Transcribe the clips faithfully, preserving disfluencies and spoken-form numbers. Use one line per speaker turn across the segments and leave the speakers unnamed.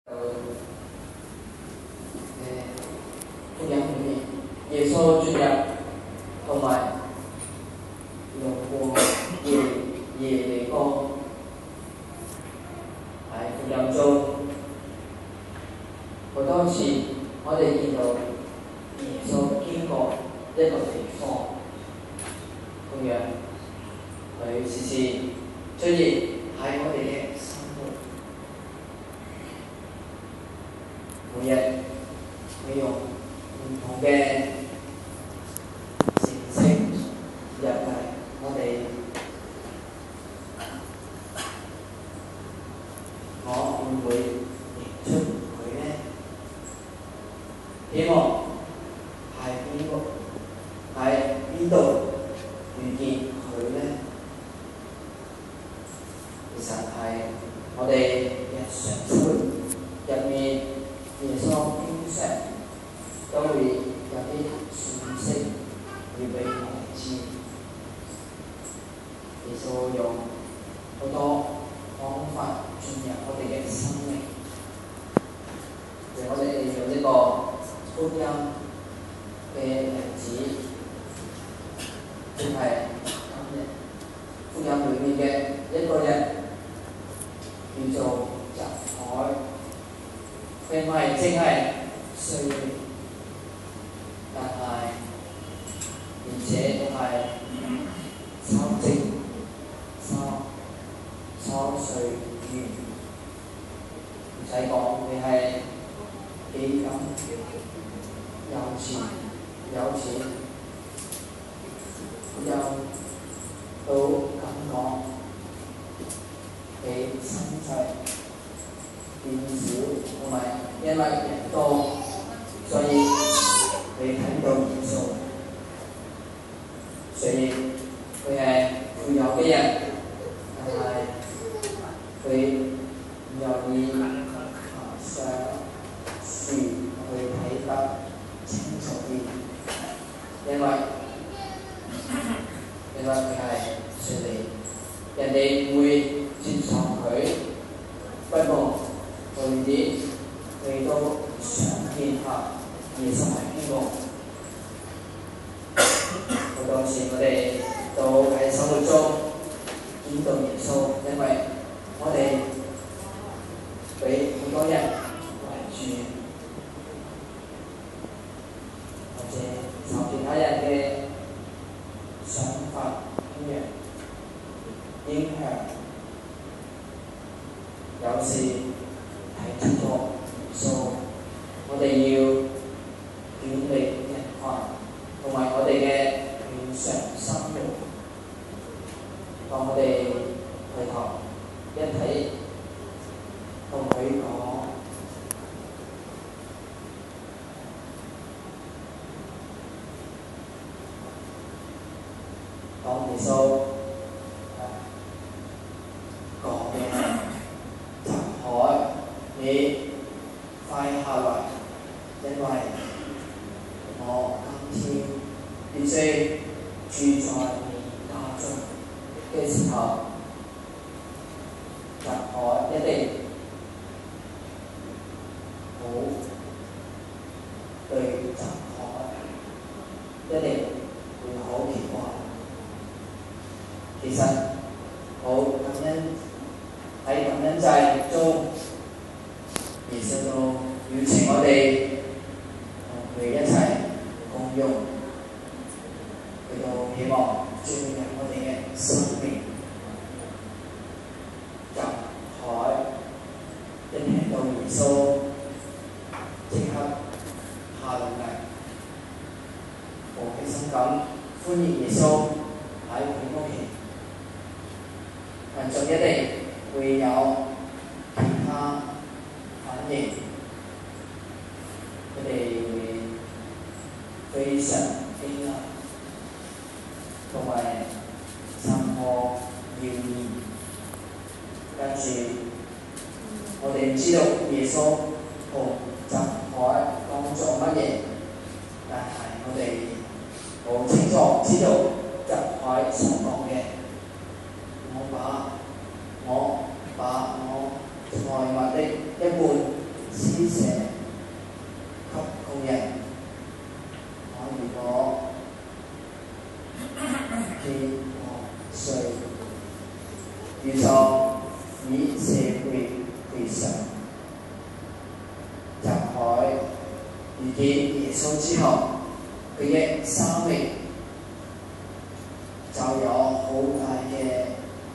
誒福音裏面，耶穌進入同埋路過耶耶利哥，喺福音中好多次我哋見到耶穌經過一個地方，同樣佢時時出現喺我哋嘅生活。每日會用唔同嘅形式入嚟我哋，我會唔會認出佢呢？希望喺邊個喺邊度遇見佢呢？其實係我哋日常生活入面。耶穌經常都會有啲訊息要俾我哋知，耶穌用好多方法進入我哋嘅生命，讓我哋利用呢個福音嘅例子，即係今日福音裏面嘅一個人叫做匝凱。並唔係淨係稅吏，但係而且都係收徵收收稅員，唔使講，你係幾咁有錢有錢，又都咁講，你身世變少，同埋因為人多，所以你睇到耶穌，所以佢係富有嘅人，但係佢唔容易爬上樹去睇得清楚啲，因為因為佢係稅吏，人哋會接受佢，不過佢哋佢都想見下耶穌係邊個。好多時我哋都喺生活中見到耶穌，因為我哋俾好多人圍住，或者受其他人嘅想法咁樣影響，有時睇清楚耶穌，我哋要遠離人群，同埋我哋嘅平常生活。當我哋回頭一睇，同佢講，當耶穌講嘅匝凱，你快下來，因為我今天必須住在你家中嘅時候，匝凱一定好對匝凱一定會好奇怪。其實好感恩喺感恩祭中，耶穌都邀請我哋同佢一齊共用，佢都希望進入我哋嘅生命。匝凱一聽到耶穌，即刻下落嚟，好開心咁歡迎耶穌喺佢屋企。群眾一定會有其他反應，佢哋會非常驚訝，同埋心火耀然。跟住我哋唔知道耶穌同匝凱講咗乜嘢，但係我哋好清楚知道匝凱所講嘅，我把我把我財物的一半施捨給工人。我如果寄我稅，預作以社會賠償。入海遇見耶穌之後，佢嘅生命就有好大嘅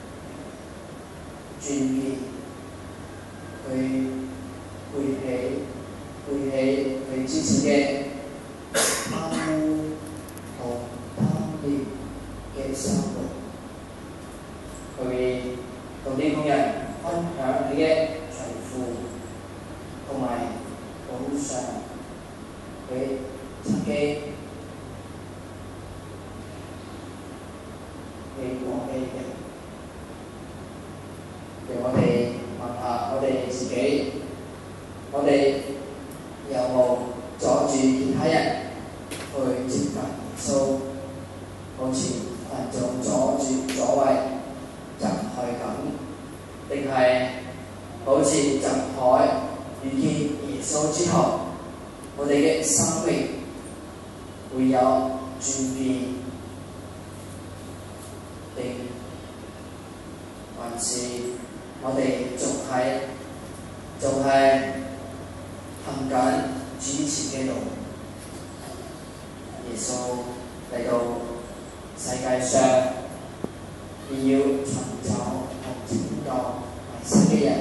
轉變。佢背起背起佢之前嘅貪污同貪念嘅生活，佢同啲工人分享佢嘅財富，同埋補償佢自己嘅過嘅人。讓我哋問下我哋自己，我哋有冇阻住其他人去接近耶穌？好似群眾阻住阻礙入海咁，定係好似入海遇見耶穌之後，我哋嘅生命會有轉變，定還是我哋仲係仲係行緊主前嘅路？耶穌嚟到世界上，要尋找同拯救迷失嘅人，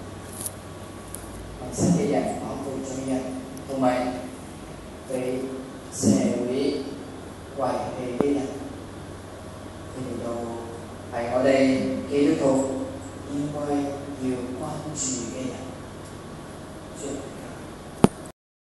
迷失嘅人包括罪人，同埋被社會遺棄嘅人。佢哋都係我哋基督徒應該要關注嘅人。